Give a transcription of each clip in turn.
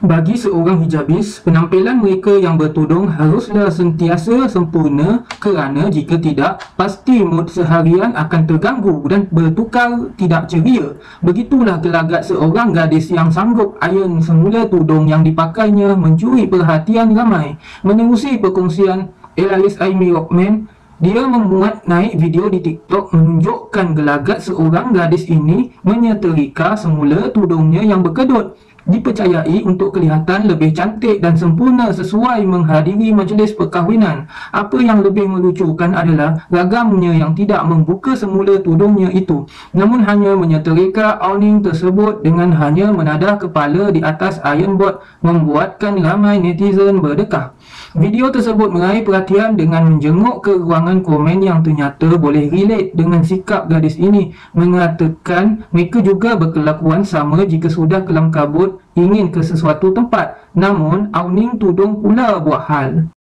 Bagi seorang hijabis, penampilan mereka yang bertudung haruslah sentiasa sempurna kerana jika tidak, pasti mood seharian akan terganggu dan bertukar tidak ceria. Begitulah gelagat seorang gadis yang sanggup iron semula tudung yang dipakainya mencuri perhatian ramai. Menerusi perkongsian Alice Amy Rockman, dia memuat naik video di TikTok menunjukkan gelagat seorang gadis ini menyetrika semula tudungnya yang berkedut. Dipercayai untuk kelihatan lebih cantik dan sempurna sesuai menghadiri majlis perkahwinan. Apa yang lebih melucukan adalah ragamnya yang tidak membuka semula tudungnya itu, namun hanya menyetrika awning tersebut dengan hanya menadah kepala di atas iron board, membuatkan ramai netizen berdekah. Video tersebut meraih perhatian dengan menjenguk ke ruangan komen yang ternyata boleh relate dengan sikap gadis ini, mengatakan mereka juga berkelakuan sama jika sudah kelam kabut ingin ke sesuatu tempat, namun awning tudung pula buat hal.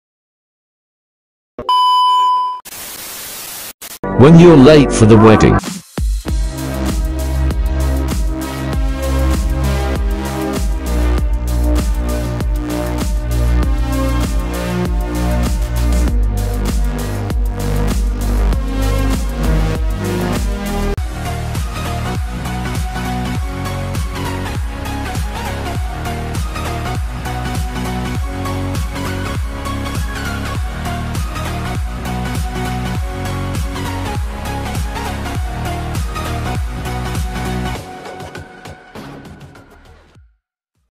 When you're late for the wedding.